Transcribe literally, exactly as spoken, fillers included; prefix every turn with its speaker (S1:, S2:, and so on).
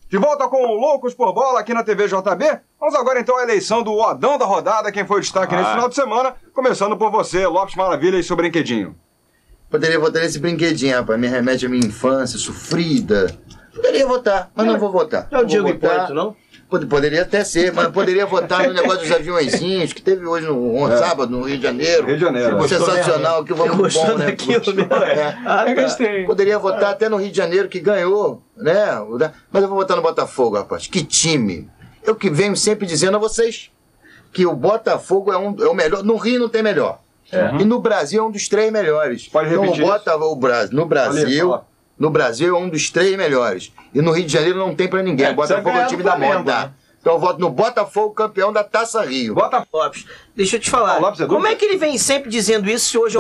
S1: De volta com o Loucos por Bola aqui na T V J B. Vamos agora então à eleição do Odão da rodada, quem foi o destaque ah. nesse final de semana. Começando por você, Lopes Maravilha e seu brinquedinho.
S2: Poderia votar nesse brinquedinho, rapaz. Me remete à minha infância sofrida. Poderia votar, mas não, não vou votar.
S3: Não é o Diego Hipólito, não?
S2: Poderia até ser, mas poderia votar no negócio dos aviõezinhos que teve hoje no é. sábado no Rio de Janeiro.
S1: Rio de Janeiro.
S2: Sensacional, que vamos bom, né?
S3: É. Ah, eu gostei.
S2: Poderia votar até no Rio de Janeiro que ganhou, né? Mas eu vou votar no Botafogo, rapaz. Que time! Eu que venho sempre dizendo a vocês que o Botafogo é, um, é o melhor. No Rio não tem melhor. É. E no Brasil é um dos três melhores.
S1: Pode repetir.
S2: Então, o Botafogo, no Brasil, Ali, no Brasil é um dos três melhores. E no Rio de Janeiro não tem pra ninguém. É, o Botafogo é o time da moda. Né? Então eu voto no Botafogo, campeão da Taça Rio.
S3: Bota Lopes. Deixa eu te falar.
S1: Ah, Lopes é
S3: como é que ele vem sempre dizendo isso se hoje